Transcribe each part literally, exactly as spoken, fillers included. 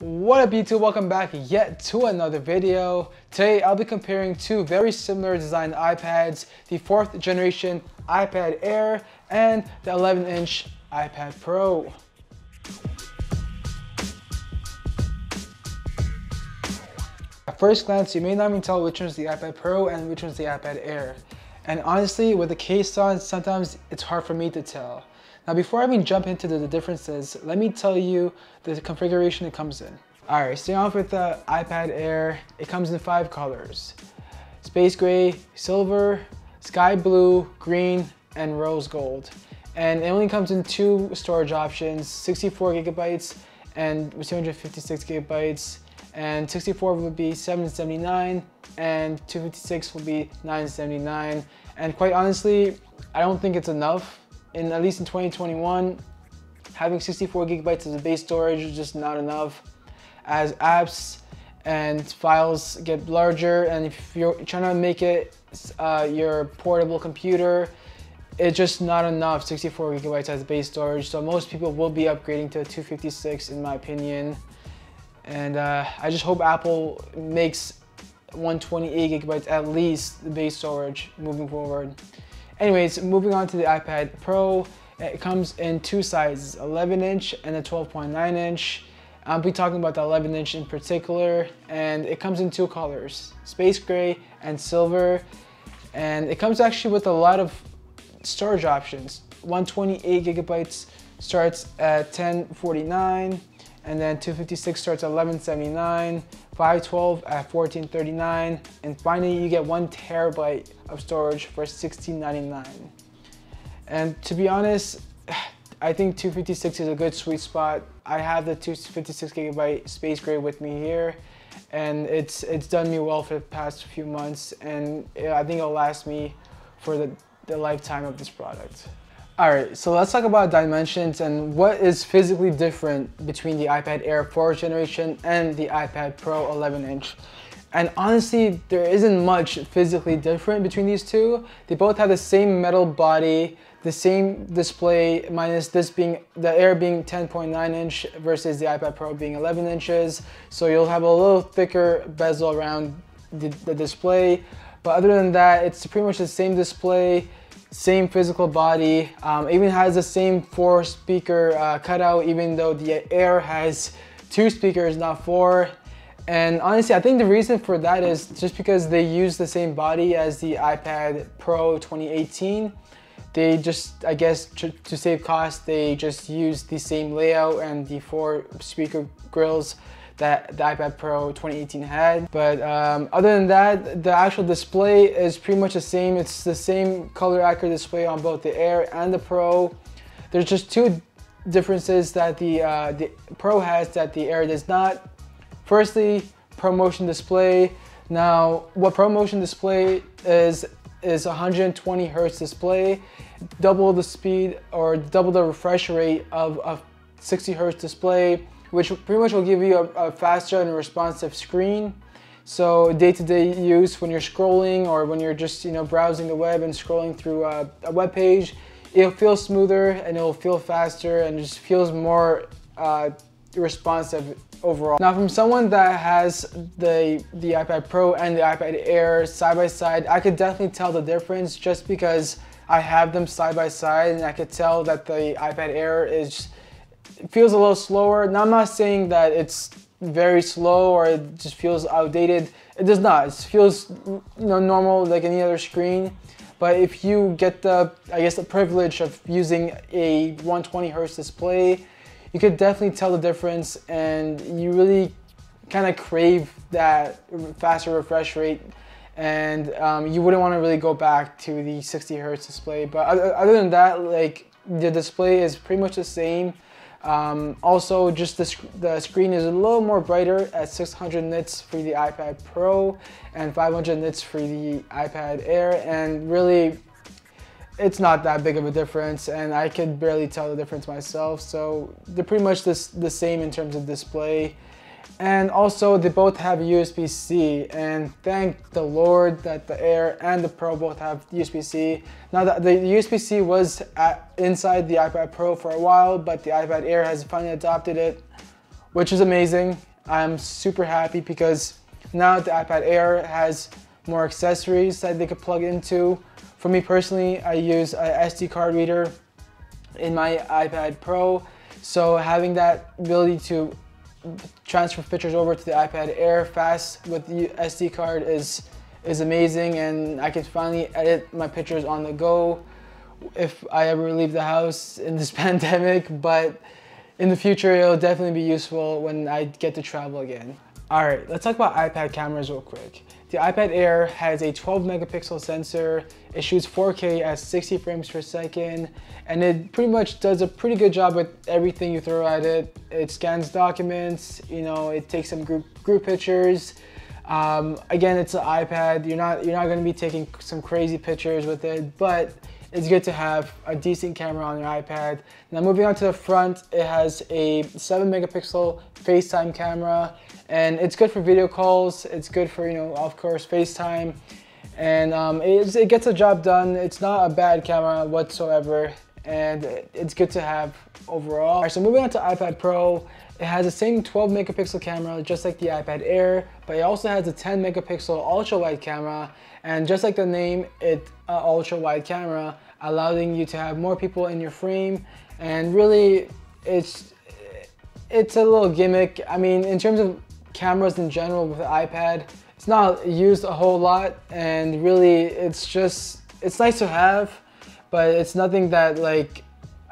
What up YouTube, welcome back yet to another video. Today I'll be comparing two very similar designed iPads, the fourth generation iPad Air and the eleven inch iPad Pro. At first glance, you may not even tell which one's the iPad Pro and which one's the iPad Air. And honestly, with the case on, sometimes it's hard for me to tell. Now before I even jump into the differences, let me tell you the configuration it comes in. Alright, starting off with the iPad Air, it comes in five colors. Space gray, silver, sky blue, green, and rose gold. And it only comes in two storage options, sixty-four gigabytes and two hundred fifty-six gigabytes. And sixty-four would be seven seventy-nine and two fifty-six will be nine seventy-nine. And quite honestly, I don't think it's enough. In at least in twenty twenty-one, having sixty-four gigabytes as a base storage is just not enough, as apps and files get larger, and if you're trying to make it uh, your portable computer, it's just not enough sixty-four gigabytes as base storage. So most people will be upgrading to two fifty-six in my opinion. And uh, I just hope Apple makes one twenty-eight gigabytes at least the base storage moving forward. Anyways, moving on to the iPad Pro, it comes in two sizes, eleven inch and a twelve point nine inch. I'll be talking about the eleven inch in particular, and it comes in two colors, space gray and silver. And it comes actually with a lot of storage options. one twenty-eight gigabytes starts at ten forty-nine, and then two fifty-six starts at eleven seventy-nine, five twelve at fourteen thirty-nine, and finally you get one terabyte of storage for sixteen ninety-nine. And to be honest, I think two fifty-six is a good sweet spot. I have the two fifty-six gigabyte space gray with me here, and it's it's done me well for the past few months, and I think it'll last me for the, the lifetime of this product. Alright, so let's talk about dimensions and what is physically different between the iPad Air fourth generation and the iPad Pro eleven inch. And honestly, there isn't much physically different between these two. They both have the same metal body, the same display, minus this being, the Air being ten point nine inch versus the iPad Pro being eleven inches. So you'll have a little thicker bezel around the, the display. But other than that, it's pretty much the same display, same physical body, um, even has the same four speaker uh, cutout, even though the Air has two speakers, not four. And honestly, I think the reason for that is just because they use the same body as the iPad Pro twenty eighteen. They just, I guess, to save cost, they just use the same layout and the four speaker grills that the iPad Pro twenty eighteen had. But um, other than that, the actual display is pretty much the same. It's the same color accurate display on both the Air and the Pro. There's just two differences that the, uh, the Pro has that the Air does not. Firstly, ProMotion display. Now, what ProMotion display is, is one hundred twenty hertz display, double the speed or double the refresh rate of a sixty hertz display, which pretty much will give you a, a faster and responsive screen. So day-to-day use, when you're scrolling or when you're just you know browsing the web and scrolling through a, a web page, it'll feel smoother and it'll feel faster and just feels more uh, responsive overall. Now, from someone that has the the iPad Pro and the iPad Air side by side, I could definitely tell the difference just because I have them side by side, and I could tell that the iPad Air is it feels a little slower. Now, I'm not saying that it's very slow or it just feels outdated. It does not. It feels you know normal like any other screen. But if you get the I guess the privilege of using a one twenty hertz display, you could definitely tell the difference, and you really kind of crave that faster refresh rate, and um, you wouldn't want to really go back to the sixty hertz display. But other, other than that, like the display is pretty much the same. Um, also, just the, sc the screen is a little more brighter at six hundred nits for the iPad Pro and five hundred nits for the iPad Air, and really it's not that big of a difference, and I could barely tell the difference myself. So they're pretty much this, the same in terms of display. And also they both have U S B C, and thank the Lord that the Air and the Pro both have U S B C. Now the, the U S B C was at, inside the iPad Pro for a while, but the iPad Air has finally adopted it, which is amazing. I'm super happy because now the iPad Air has more accessories that they could plug into. For me personally, I use a S D card reader in my iPad Pro, so having that ability to transfer pictures over to the iPad Air fast with the S D card is is amazing, and I can finally edit my pictures on the go if I ever leave the house in this pandemic, but in the future it'll definitely be useful when I get to travel again. Alright, let's talk about iPad cameras real quick. The iPad Air has a twelve megapixel sensor, it shoots four K at sixty frames per second, and it pretty much does a pretty good job with everything you throw at it. It scans documents, you know, it takes some group, group pictures. Um, again, it's an iPad, you're not, you're not going to be taking some crazy pictures with it, but it's good to have a decent camera on your iPad. Now moving on to the front, it has a seven megapixel FaceTime camera, and it's good for video calls. It's good for, you know, of course, FaceTime, and um, it, it gets the job done. It's not a bad camera whatsoever, and it's good to have overall. All right, so moving on to iPad Pro, it has the same twelve megapixel camera just like the iPad Air, but it also has a ten megapixel ultra wide camera, and just like the name, it's an ultra wide camera, allowing you to have more people in your frame. And really, it's it's a little gimmick. I mean, in terms of cameras in general with the iPad, it's not used a whole lot, and really it's just, it's nice to have, but it's nothing that like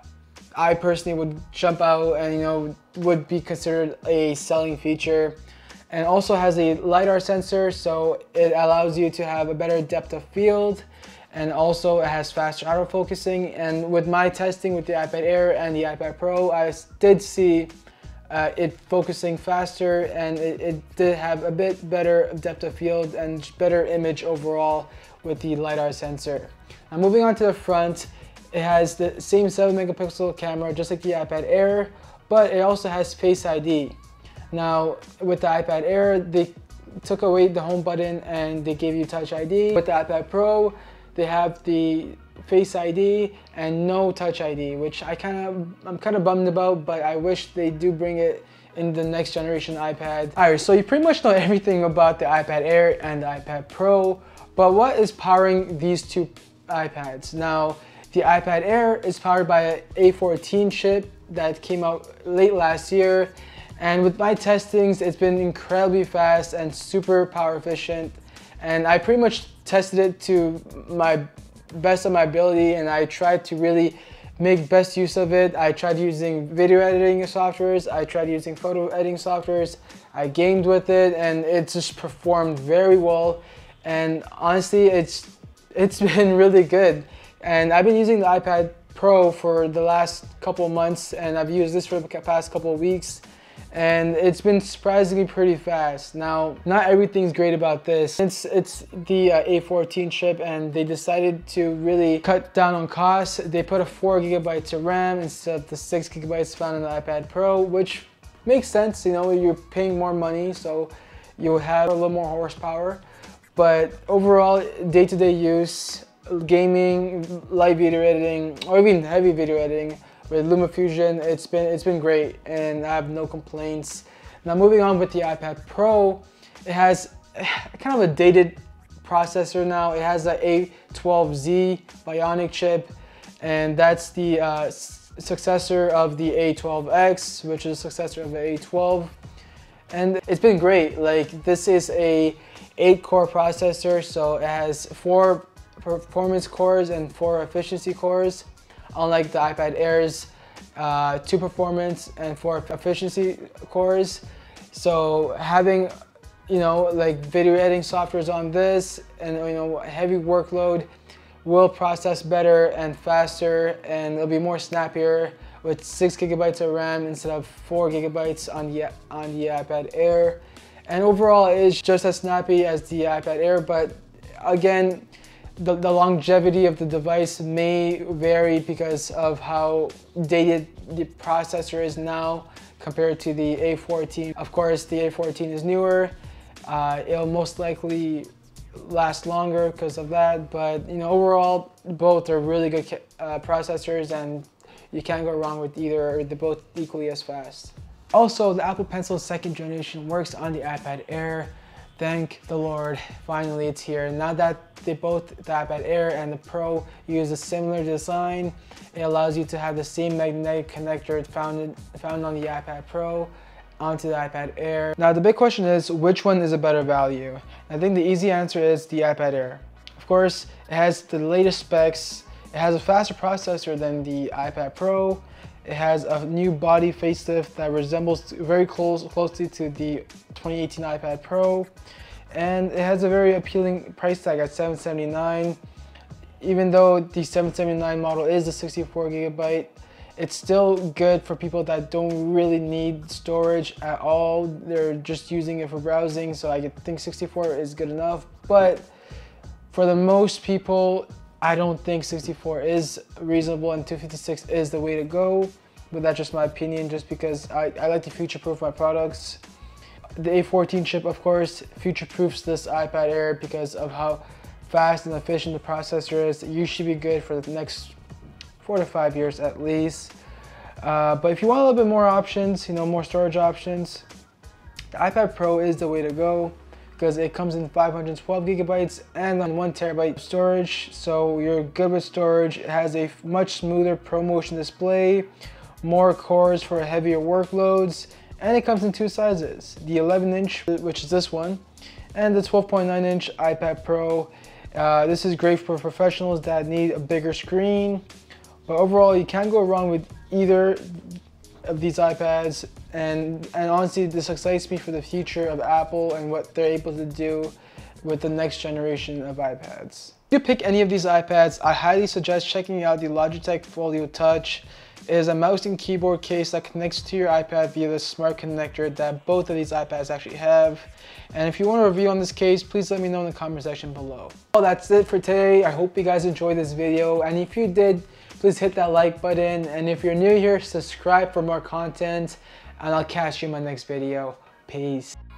I personally would jump out and, you know, would be considered a selling feature. And also has a LiDAR sensor, so it allows you to have a better depth of field, and also it has faster autofocusing. And with my testing with the iPad Air and the iPad Pro, I did see uh, it focusing faster, and it, it did have a bit better depth of field and better image overall with the LiDAR sensor. Now moving on to the front, it has the same seven megapixel camera just like the iPad Air, but it also has Face I D. Now, with the iPad Air, they took away the home button and they gave you Touch I D. With the iPad Pro, they have the Face I D and no Touch I D, which I kind of, I'm kind of bummed about, but I wish they do bring it in the next generation iPad. Alright, so you pretty much know everything about the iPad Air and the iPad Pro, but what is powering these two iPads? Now, the iPad Air is powered by an A fourteen chip that came out late last year. And with my testings, it's been incredibly fast and super power efficient. And I pretty much tested it to my best of my ability, and I tried to really make best use of it. I tried using video editing softwares, I tried using photo editing softwares, I gamed with it, and it just performed very well. And honestly, it's it's been really good. And I've been using the iPad Pro for the last couple of months, and I've used this for the past couple of weeks, and it's been surprisingly pretty fast. Now, not everything's great about this. It's, it's the uh, A fourteen chip, and they decided to really cut down on costs. They put a four gigabytes of RAM instead of the six gigabytes found in the iPad Pro, which makes sense. You know, you're paying more money, so you'll have a little more horsepower. But overall, day-to-day use, gaming, live video editing, or even heavy video editing with LumaFusion, it's been it's been great, and I have no complaints. Now moving on with the iPad Pro, it has kind of a dated processor now. It has the A twelve Z Bionic chip, and that's the uh, successor of the A twelve X, which is the successor of the A twelve. And it's been great. Like, this is a eight core processor, so it has four performance cores and four efficiency cores, unlike the iPad Air's uh, two performance and four efficiency cores. So having, you know, like video editing softwares on this, and, you know, heavy workload will process better and faster, and it'll be more snappier with six gigabytes of RAM instead of four gigabytes on the on the iPad Air. And overall, it's just as snappy as the iPad Air, but again, The, the longevity of the device may vary because of how dated the processor is now compared to the A fourteen. Of course, the A fourteen is newer. Uh, it'll most likely last longer because of that, but, you know, overall, both are really good uh, processors, and you can't go wrong with either. They're both equally as fast. Also, the Apple Pencil second generation works on the iPad Air. Thank the Lord, finally it's here. Now that they both, the iPad Air and the Pro, use a similar design, it allows you to have the same magnetic connector found, in, found on the iPad Pro onto the iPad Air. Now the big question is, which one is a better value? I think the easy answer is the iPad Air. Of course, it has the latest specs, it has a faster processor than the iPad Pro, it has a new body facelift that resembles very close, closely to the twenty eighteen iPad Pro, and it has a very appealing price tag at seven seventy-nine. Even though the seven seventy-nine model is a sixty-four gigabyte, it's still good for people that don't really need storage at all. They're just using it for browsing, so I think sixty-four is good enough. But for the most people, I don't think sixty-four is reasonable and two fifty-six is the way to go. But that's just my opinion, just because I, I like to future-proof my products. The A fourteen chip, of course, future-proofs this iPad Air because of how fast and efficient the processor is. You should be good for the next four to five years at least. Uh, but if you want a little bit more options, you know, more storage options, the iPad Pro is the way to go because it comes in five hundred twelve gigabytes and on one terabyte storage. So you're good with storage. It has a much smoother ProMotion display, more cores for heavier workloads, and it comes in two sizes, the eleven inch, which is this one, and the twelve point nine inch iPad Pro. Uh, this is great for professionals that need a bigger screen, but overall you can't go wrong with either of these iPads, and, and honestly this excites me for the future of Apple and what they're able to do with the next generation of iPads. If you pick any of these iPads, I highly suggest checking out the Logitech Folio Touch. It is a mouse and keyboard case that connects to your iPad via the smart connector that both of these iPads actually have. And if you want a review on this case, please let me know in the comment section below. Well, that's it for today. I hope you guys enjoyed this video, and if you did, please hit that like button, and if you're new here, subscribe for more content, and I'll catch you in my next video. Peace.